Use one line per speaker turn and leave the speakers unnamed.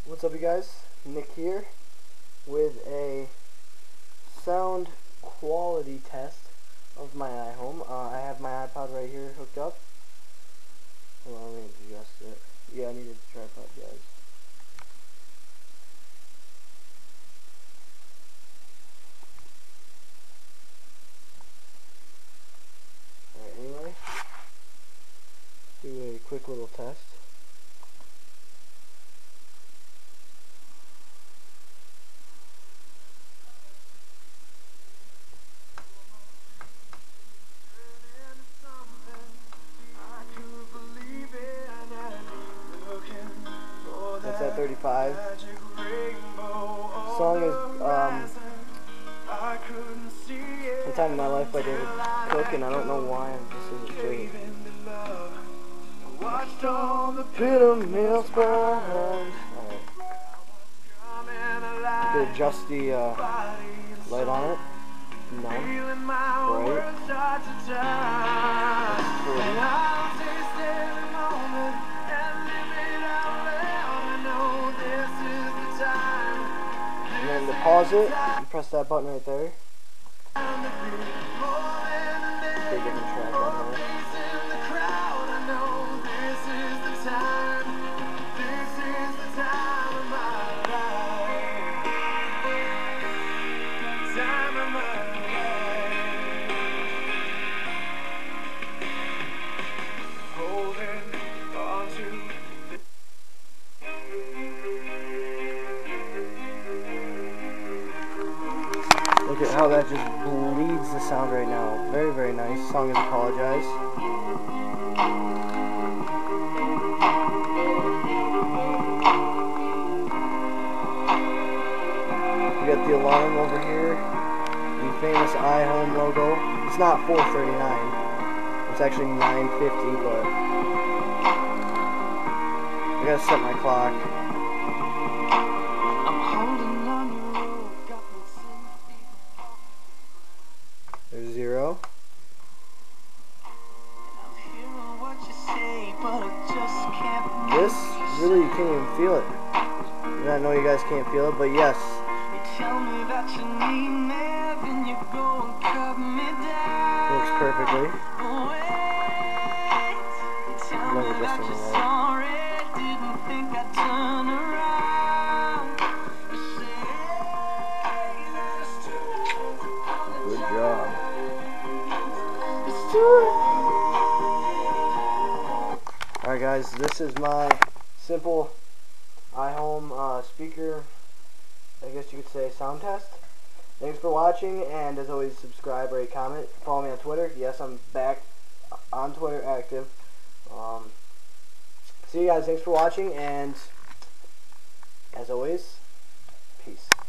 What's up, you guys? Nick here with a sound quality test of my iHome. I have my iPod right here hooked up. Hold on, let me adjust it. Yeah, I needed the tripod, guys. Alright, anyway, do a quick little test. It's at 35. Song is "A Time in My Life" by David Cook, and I don't know why this isn't doing it. Watched all the bitter meals burn. Alright. Could adjust the light on it. No. Right. And then to pause it, you press that button right there. Big different track on there. Look at how that just bleeds the sound right now. Very, very nice. Song is "Apologize." We got the alarm over here. The famous iHome logo. It's not 4:39. It's actually 9:50, but I gotta set my clock. There's 0. This, really, you can't even feel it. I know you guys can't feel it, but yes. Works perfectly. Love adjusting the light. Good job. Alright, guys, this is my simple iHome speaker, I guess you could say, sound test. Thanks for watching, and as always, subscribe, rate, comment. Follow me on Twitter. Yes, I'm back on Twitter, active. See you guys. Thanks for watching, and as always, peace.